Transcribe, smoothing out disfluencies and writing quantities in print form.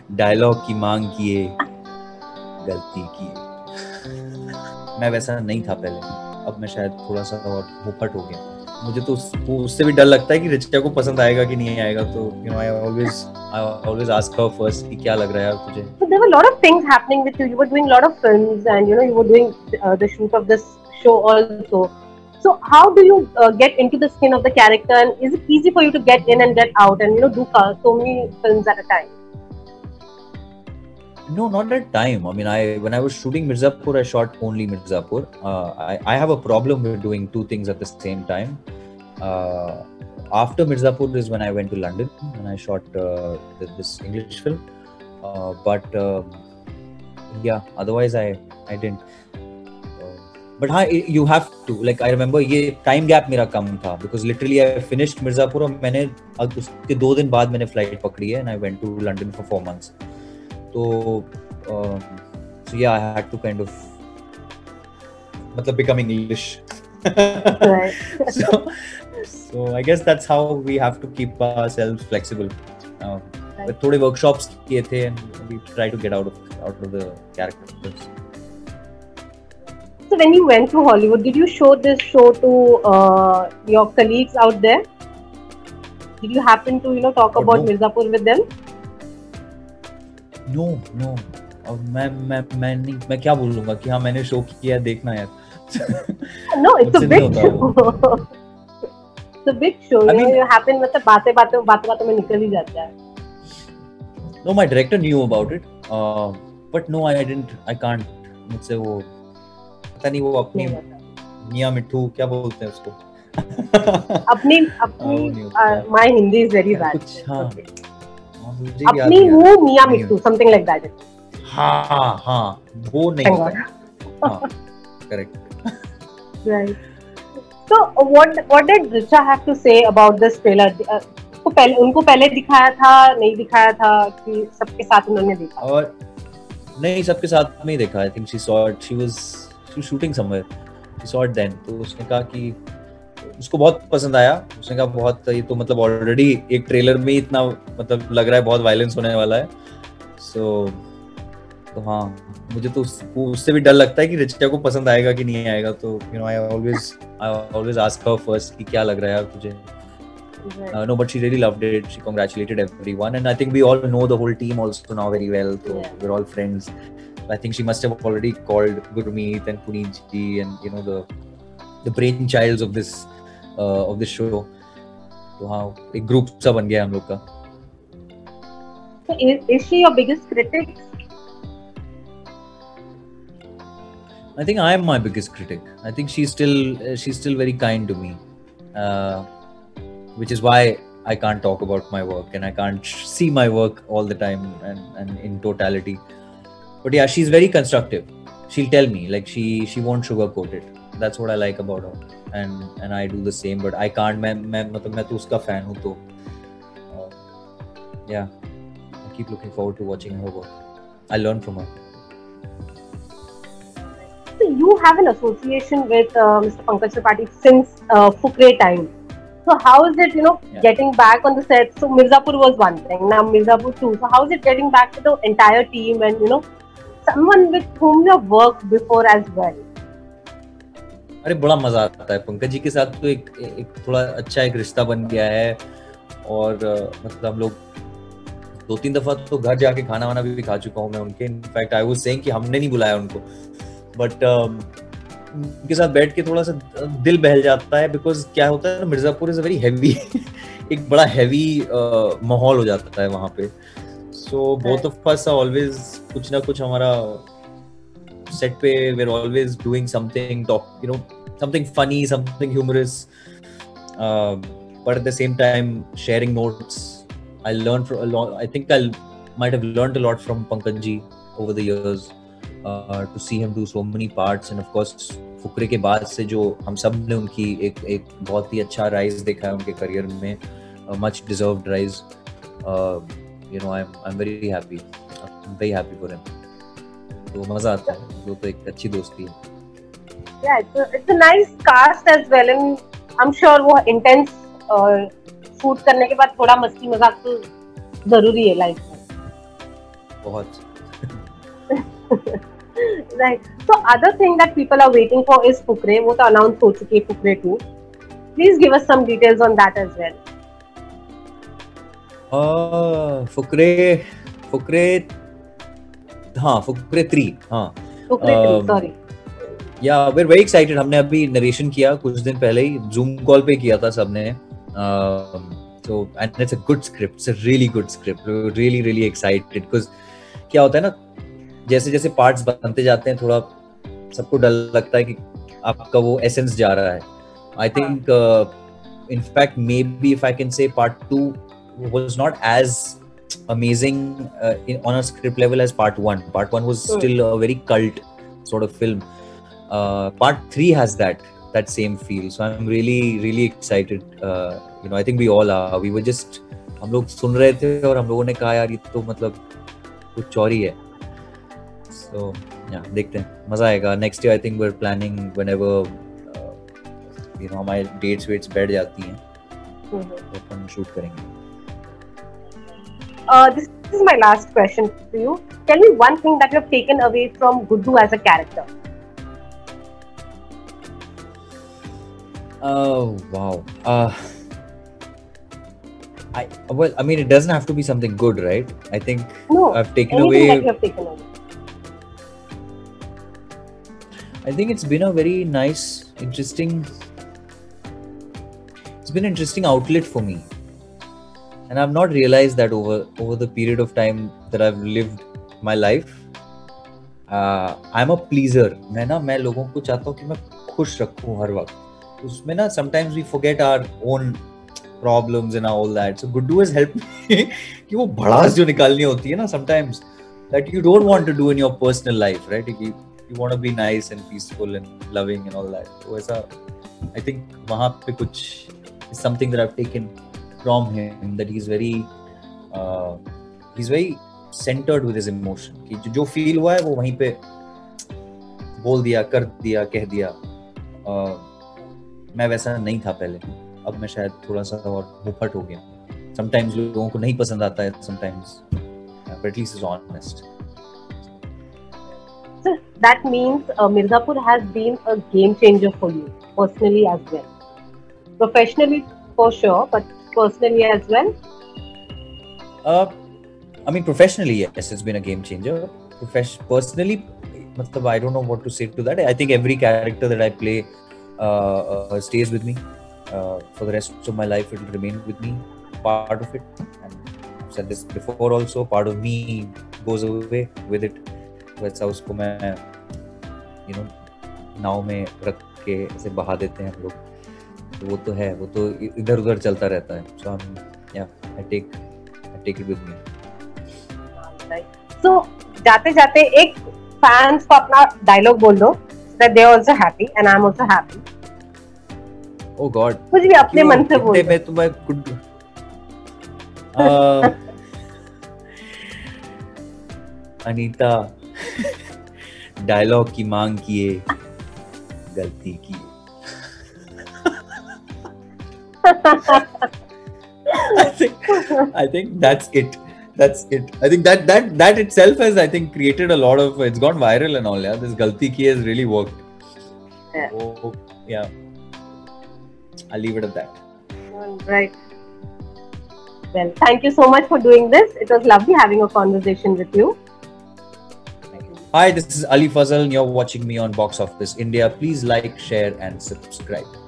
Dialogue की मांग किए, गलती की। मैं वैसा नहीं था पहले, अब मैं शायद थोड़ा सा और मुफट हो गया। मुझे तो उससे भी डर लगता है कि रिचा को पसंद आएगा कि नहीं आएगा, तो you know I always ask her first कि क्या लग रहा है यार तुझे। So there were a lot of things happening with you. You were doing a lot of films, and you know you were doing the shoot of this show also. So how do you get into the skin of the character, and is it easy for you to get in and get out, and you know do so many films at a time? No, not at time. I mean, when I was shooting Mirzapur, I shot only Mirzapur. I have a problem with doing two things at the same time. After Mirzapur is when I went to London and I shot this English film. But yeah, otherwise I didn't. But हाँ, you have to. Like I remember ये time gap मेरा कम था because literally I finished Mirzapur और मैंने उसके 2 दिन बाद मैंने flight पकड़ी है and I went to London for 4 months. So yeah, I had to kind of मतलब become English. Right. So I guess that's how we have to keep ourselves flexible. Right. थोड़े workshops किए थे and we try to get out of the characters. So when you went to Hollywood, did you show this show to your colleagues out there? Did you happen to talk about no. Mirzapur with them? No. अब मैं क्या बोलूँगा कि हाँ मैंने show किया, देखना यार. No, it's a big show. It's a big show. You happen मतलब बातें में निकल ही जाता है. No, my director knew about it, but no, I can't. मुझसे वो पता नहीं, वो अपनी मियाँ मिट्ठू क्या बोलते हैं उसको. अपनी my Hindi is very bad. हाँ, अपनी हूँ मियाँ मिट्ठू, something like that. हाँ, वो नहीं होता. हाँ, correct. Right. So what did Richa have to say about this trailer? उनको पहले दिखाया था, नहीं दिखाया था कि सबके साथ उन्होंने देखा? और नहीं, सबके साथ में ही देखा. I think she saw it. She was shooting somewhere. She saw it then. तो उसने कहा कि उसको बहुत पसंद आया. उसने कहा बहुत, ये तो मतलब ऑलरेडी एक ट्रेलर में इतना मतलब लग रहा है बहुत वायलेंस होने वाला है. तो हाँ, मुझे तो उससे भी डर लगता है कि रिचा को पसंद आएगा कि नहीं आएगा. तो you know I always ask her first कि क्या लग रहा है यार तुझे. No, but she really loved it. She congratulated everyone, and I think we all know the whole team also now very well. So we're all friends. I think she must have already called Gurmeet and Puneet ji and you know the brainchilds of this show. So हाँ, एक group सा बन गया हम लोग का. So is she your biggest critic? I think I am my biggest critic. I think she's still very kind to me, which is why I can't talk about my work and I can't see my work all the time and in totality. But yeah, she's very constructive. She'll tell me, like she won't sugarcoat it. That's what I like about her, and I do the same. But I can't. मैं तो उसका fan हूँ, तो yeah, I keep looking forward to watching her work. I learn from her. So you have an association with Mr. Pankaj Tripathi since Fukre time. So how is it, getting back on the set? So Mirzapur was one thing, now Mirzapur 2. So how is it getting back to the entire team and someone with whom you have worked before as well? अरे बड़ा मजा आता है. पंकज जी के साथ तो एक थोड़ा अच्छा एक रिश्ता बन गया है. और मतलब हम लोग 2-3 दफा तो घर जाके खाना वाना भी खा चुका हूँ मैं उनके. इनफैक्ट आई वाज सेइंग कि हमने नहीं बुलाया उनको, बट उनके साथ बैठ के थोड़ा सा दिल बहल जाता है. बिकॉज क्या होता है, Mirzapur is a very heavy एक बड़ा हैवी माहौल हो जाता है वहाँ पे. So both of us are always कुछ ना कुछ हमारा सेट पे, we are always doing something, something funny, something humorous, but at the same time sharing notes. I learned from a lot. I think I might have learned a lot from Pankaj ji over the years. To see him do so many parts, and of course Fukrey के बाद से जो हम सब ने उनकी एक बहुत ही अच्छा राइज देखा है उनके करियर में, much deserved rise. I'm very happy. I'm very happy for him. तो मजा आता है, वो तो एक अच्छी दोस्ती है. Yeah, it's a nice cast as well, and I'm sure वो intense शूट करने के बाद थोड़ा मस्ती मजाक तो जरूरी है लाइफ में. बहुत. Right. So other thing that people are waiting for is Fukre. वो तो announce हो चुकी है Fukre 2. Please give us some details on that as well. Fukre, हाँ, Fukre 3, हाँ. Fukre 3, sorry. Yeah, we're very excited. हमने अभी नरेशन किया कुछ दिन पहले ही, Zoom कॉल पे किया था सबने. So and it's a good script. It's a really good script. We're really really excited because क्या होता है ना, जैसे जैसे पार्ट्स बनते जाते हैं थोड़ा सबको डर लगता है कि आपका वो एसेंस जा रहा है. I think in fact maybe if I can say part 2 was not as amazing on a script level as part 1. Part 1 was still a very cult sort of film. Part 3 has that same feel, so I'm really excited. I think we all are. We were just, हम लोग सुन रहे थे और हम लोगों ने कहा यार ये तो मतलब कुछ और ही है. So yeah, देखते हैं, मजा आएगा. Next year I think we're planning whenever हमारे dates वेट्स बैठ जाती हैं तो हम शूट करेंगे. This is my last question to you. Tell me one thing that you have taken away from Guddu as a character. Oh wow. I mean, it doesn't have to be something good, right? I think I've taken away. That you have taken away. I think it's been a very nice, interesting. It's been an interesting outlet for me, and I've not realized that over the period of time that I've lived my life. I'm a pleaser. मैं लोगों को चाहता हूँ कि मैं खुश रखूँ हर वक्त. उसमें ना sometimes we forget our own problems and all that. So Guddu has helped me कि वो भड़ास जो निकालनी होती है ना sometimes that you don't want to do in your personal life, right? You want to be nice and peaceful and loving and all that. So ऐसा I think वहाँ पे कुछ is something that I've taken from him, that he's very centered with his emotion. कि जो feel हुआ है वो वहीं पे बोल दिया, कर दिया, कह दिया. मैं वैसा नहीं था पहले. अब मैं शायद थोड़ा सा और मुफट हो गया. Sometimes लोगों को नहीं पसंद आता है, sometimes, but at least it's honest. So that means Mirzapur has been a game changer for you personally as well. Professionally for sure, but personally as well. I mean, professionally, yes, it's been a game changer. Personally, I don't know what to say to that. I think every character that I play stays with me for the rest of my life. It will remain with me, part of it. And I've said this before also, part of me goes away with it. वैसा उसको मैं नाव में रख के ऐसे बहा देते हैं हम लोग. तो वो तो है, वो तो इधर उधर चलता रहता है. So I take it with me. So जाते जाते एक fans को अपना dialogue बोल दो, that they are also happy and I'm also happy. Oh God. कुछ भी अपने मन से बोल. मैं तुम्हें अनीता डायलॉग की मांग किए, गलती की. I think that's it. I think that itself has, I think, created a lot of. It's gone viral and all. Yeah, this galti ki has really worked. Yeah. Oh, yeah. I'll leave it at that. Right. Well, thank you so much for doing this. It was lovely having a conversation with you. Hi, this is Ali Fazal and you're watching me on Box Office India. Please like, share and subscribe.